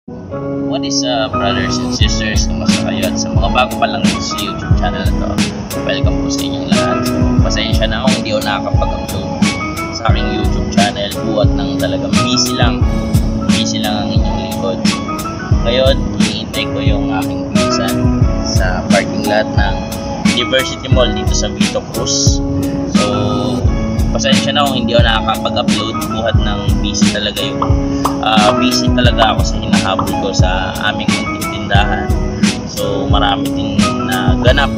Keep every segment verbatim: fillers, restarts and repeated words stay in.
What is up, brothers and sisters? Kumusta kayo? At sa mga bago pa lang sa YouTube channel na to, welcome po sa inyong lahat. So, pasensya na kung hindi ako nakakapag-upload sa aking YouTube channel buhat ng talagang busy lang busy lang ang inyong lingkod. Ngayon, hinihintay ko yung aking pinsan sa parking lot ng University Mall dito sa Vito Cruz. So, pasensya na kung hindi ako nakakapag-upload buhat ng busy talaga yung uh, busy talaga ako sa hinahabol ko sa aming munting tindahan. So marami din na ganap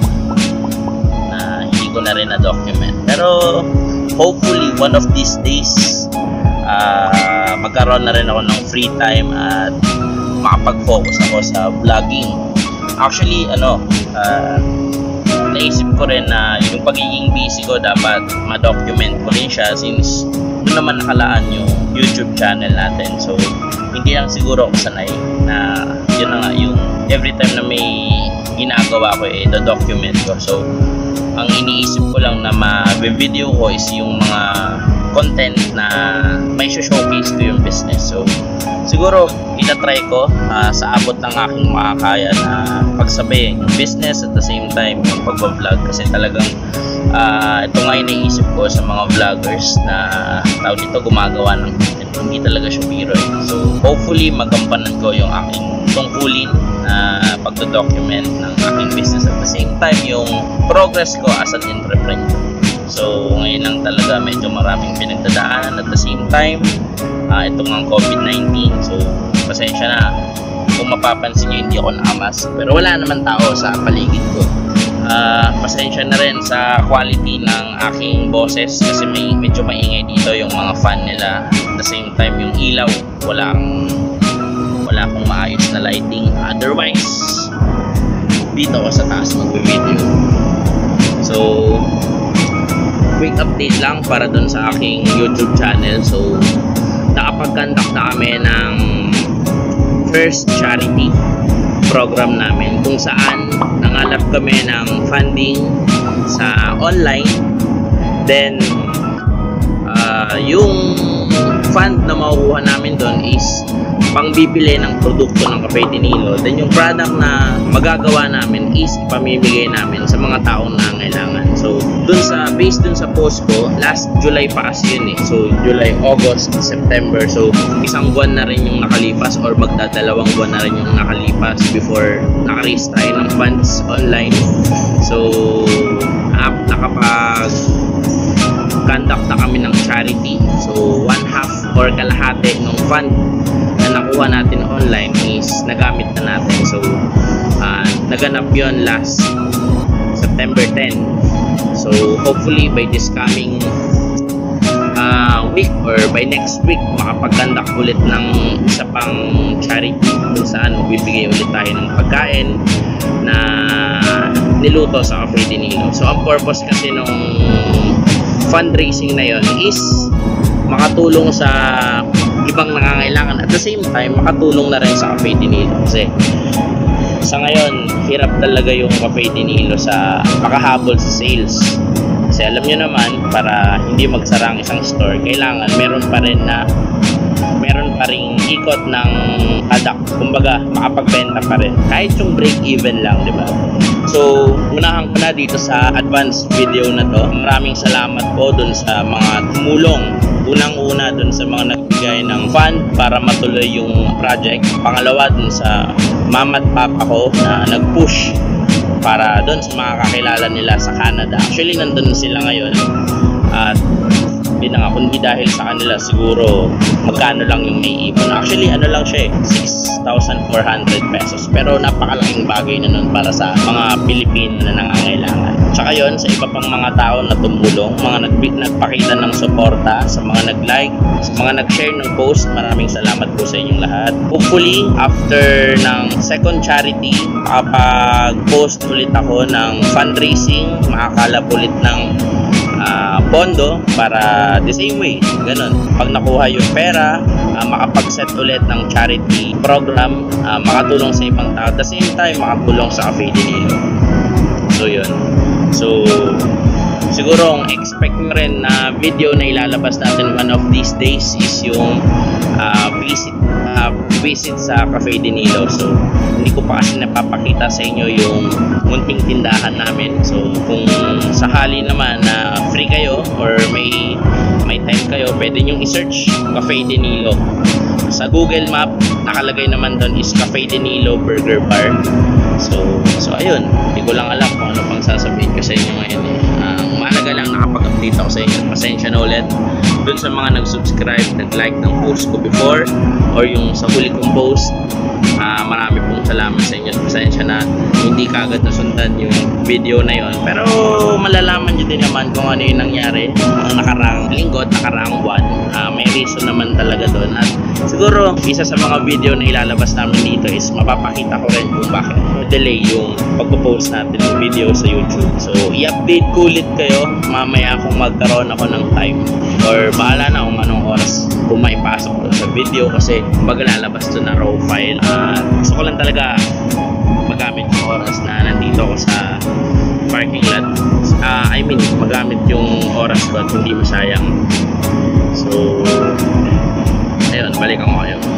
na hindi ko na rin na-document, pero hopefully one of these days uh, magkaroon na rin ako ng free time at makapag-focus ako sa vlogging. Actually ano uh, naisip ko rin na yung pagiging busy ko dapat ma-document ko rin siya since doon naman nakalaan yung YouTube channel natin. So hindi lang siguro ako sanay na yun na nga yung every time na may ginagawa ko eh do-document ko. So ang iniisip ko lang na ma-video ko is yung mga content na may showcase ko yung business. So siguro itatry ko uh, sa abot ng aking makakaya na pagsabayin yung business at the same time yung pagbablog, kasi talagang uh, ito nga iniisip ko sa mga vloggers na tao dito gumagawa ng content, hindi talaga siya biro eh. So hopefully magampanan ko yung aking tungkulin na uh, pagdo-document ng aking business at the same time yung progress ko as an entrepreneur. So ngayon lang talaga medyo maraming pinagdadaanan at the same time uh, itong ang COVID nineteen. So pasensya na kung mapapansin nyo hindi ako nakamas, pero wala naman tao sa paligid ko. Uh, pasensya na rin sa quality ng aking boses kasi may medyo maingay dito yung mga fan nila. At the same time yung ilaw, wala akong wala akong maayos na lighting. Otherwise dito ako sa taas mag-video. So quick update lang para dun sa aking YouTube channel. So nakapag-conduct na kami ng first charity program namin kung saan nangalap kami ng funding sa online. Then uh, yung fund na makukuha namin doon is pang bibili ng produkto ng Cafe de Nilo. Then yung product na magagawa namin is ipamimigay namin sa mga taong nangangailangan. So dun sa based dun sa post ko, last July pa kasi yun eh. So July, August, September. So isang buwan na rin yung nakalipas or magdadalawang buwan na rin yung nakalipas before naka-raise tayo ng funds online. So nakapag conduct na kami ng charity. So one half or kalahati ng fund na nakuha natin online is nagamit na natin. So uh, naganap yon last September tenth. So hopefully by this coming uh, week or by next week makapag-conduct ulit ng isa pang charity kung saan magbibigay ulit tayo ng pagkain na niluto sa Cafe de Nilo. So ang purpose kasi nung fundraising na yon is makatulong sa ibang nangangailangan at the same time makatulong na rin sa Cafe de Nilo, kasi sa ngayon hirap talaga yung Cafe de Nilo sa makahabol sa sales. Kasi alam nyo naman, para hindi magsara ang isang store kailangan meron pa rin na meron pa ring ikot ng product, kumbaga makapagbenta pa rin kahit yung break even lang, di ba? So unahan ko na dito sa advance video na to, maraming salamat po dun sa mga tumulong. Unang-una dun sa mga nagbigay ng fund para matuloy yung project. Pangalawa dun sa mama at papa ko na nag-push para dun sa mga kakilala nila sa Canada. Actually nandun sila ngayon at hindi na nga, kundi dahil sa kanila siguro magkano lang yung may ipon. Actually ano lang siya eh, six thousand four hundred pesos, pero napakalaking bagay na nun para sa mga Pilipino na nangangailangan. Tsaka yun, sa iba pang mga tao na tumulong, mga nag nagpakita ng suporta, sa mga nag-like, sa mga nag-share ng post, maraming salamat po sa inyong lahat. Hopefully after ng second charity makapag-post ulit ako ng fundraising, makakalap ulit ng Uh, pondo para the same way, ganun, pag nakuha yung pera uh, makapag-set ulit ng charity program, uh, makatulong sa ibang tao at the same time makatulong sa Cafe de Nilo. So yun, so siguro ang expect mo rin na video na ilalabas natin one of these days is yung uh, visit uh, visit sa Cafe de Nilo. So hindi ko pa kasi napapakita sa inyo yung munting tindahan namin. So kung sakali naman na free kayo or may may time kayo, pwede nyo i-search Cafe de Nilo. Sa Google Map, nakalagay naman doon is Cafe de Nilo Burger Bar. So, so ayun, hindi ko lang alam kung ano pang sasabihin ko sa inyo ngayon eh. Uh, mahalaga lang nakapag-update ako sa inyo. Pasensya na ulit doon sa mga nag-subscribe, nag-like ng post ko before or yung sa huli kong post. Uh, marami pong salamat sa inyo. Pasensya na hindi kagad nasundan yung video na yon. Pero malalaman nyo din naman kung ano yung nangyari ang nakaraang linggo at nakaraang buwan. Uh, may reason naman talaga doon. At siguro isa sa mga video na ilalabas namin dito is mapapakita ko rin kung bakit delay yung pagpo-post natin ng video sa YouTube. So i-update ko ulit kayo mamaya kung magkaroon ako ng time or bahala na kung anong oras kung maipasok ko sa video kasi maglalabas to na raw file. At uh, gusto ko lang talaga magamit yung oras na nandito ako sa parking lot. Uh, I mean, magamit yung oras ko at hindi masayang. So ayun, balikan ko kayo.